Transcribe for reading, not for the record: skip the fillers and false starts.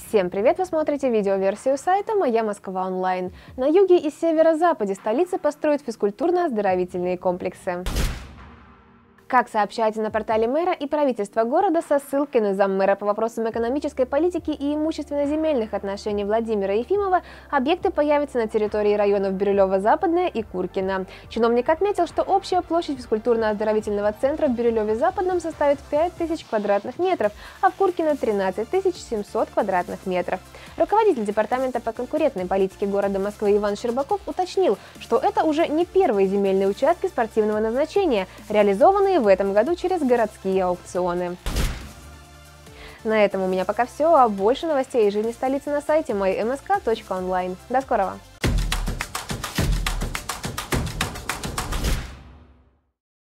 Всем привет! Вы смотрите видеоверсию сайта «Моя Москва онлайн». На юге и северо-западе столицы построят физкультурно-оздоровительные комплексы. Как сообщается на портале мэра и правительства города со ссылкой на заммэра по вопросам экономической политики и имущественно-земельных отношений Владимира Ефимова, объекты появятся на территории районов Бирюлево-Западное и Куркино. Чиновник отметил, что общая площадь физкультурно-оздоровительного центра в Бирюлеве-Западном составит 5000 квадратных метров, а в Куркино – 13 700 квадратных метров. Руководитель департамента по конкурентной политике города Москвы Иван Щербаков уточнил, что это уже не первые земельные участки спортивного назначения, реализованные в этом году через городские аукционы. На этом у меня пока все, а больше новостей из жизни столицы на сайте mymsk.online. До скорого!